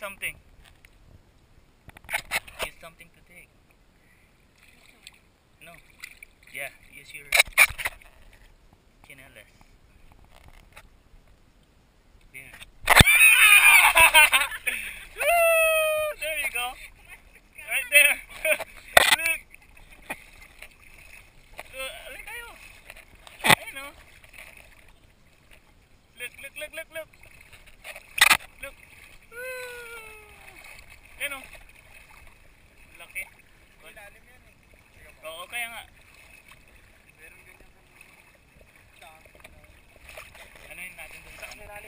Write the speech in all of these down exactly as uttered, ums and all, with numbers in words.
something. Use something to dig. No. Yeah, use your chinelas. There. There you go. Right there. Look. Uh, look kayo. Ayun o. Look, look, look, look, look. Look. Ayun o. Laki. Ilalim yan eh. Oo, kaya nga. Meron ganyan kan. Ano yun natin dun sa Ilalim.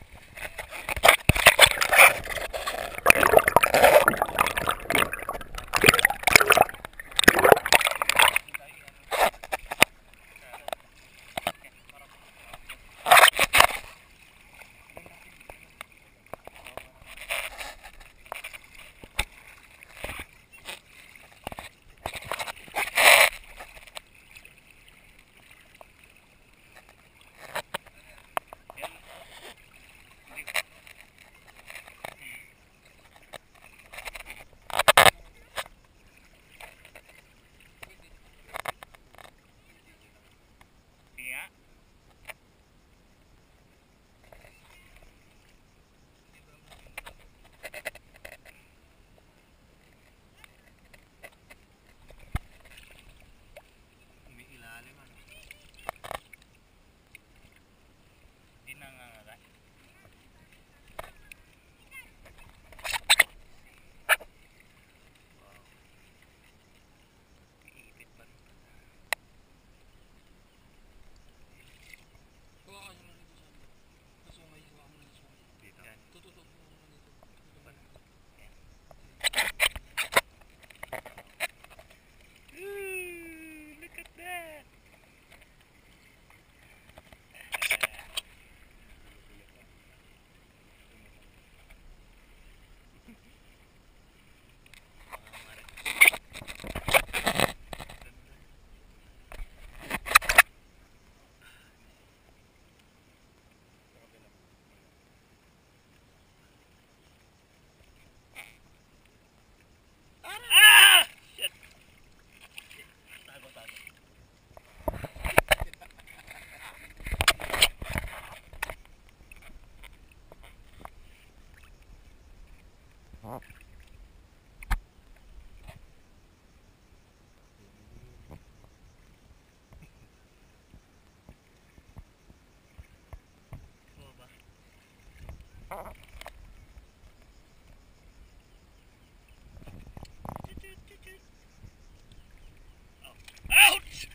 Ouch!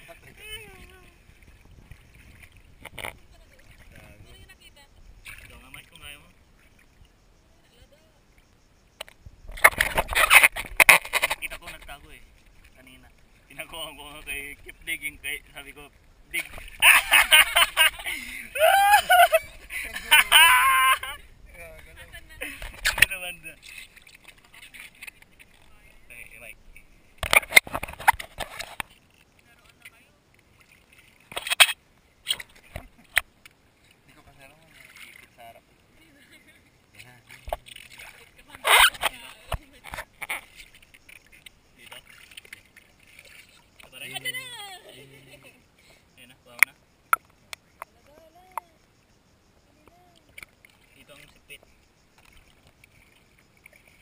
Kita ko nagtago eh kanina. Tinakuha ko kay keep digging kay sabi ko dig. Ano banda? Eh, Mike. Hindi ko kasi alam kung ikit sa harap. Dito? Kabaray? Ada na! Yan na, bawa na. Dito ang sipit.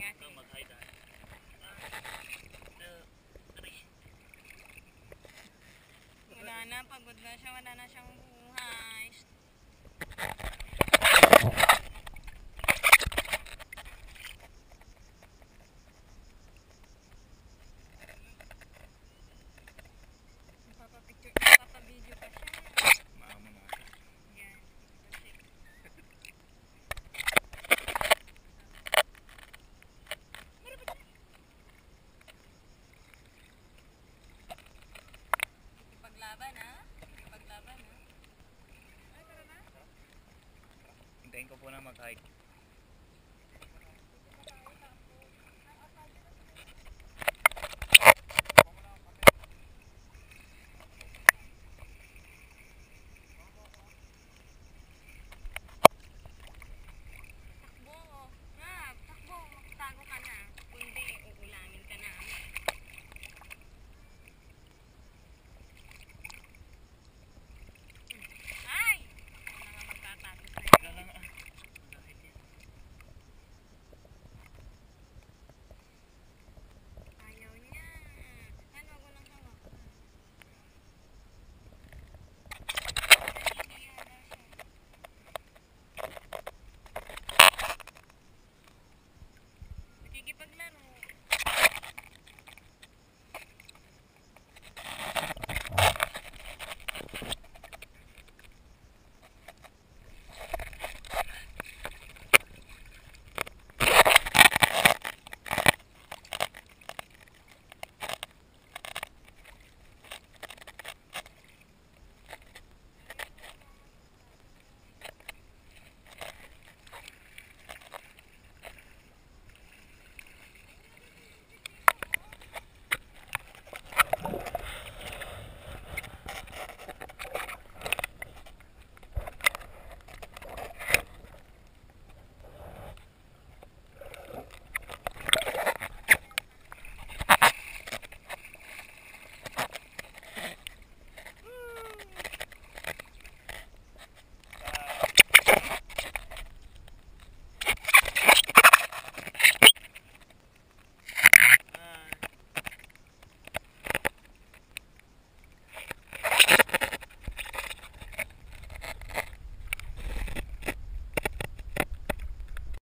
nga. Ikaw mag-hide ah. Uh, three. Wala na, pagod na siya, wala na siyang buhay. Napapapicture, napapabideo pa siya. Maama mga siya. Yan. Ipaglaban ha? Ipaglaban ha? Hintayin ko po na mag-hide.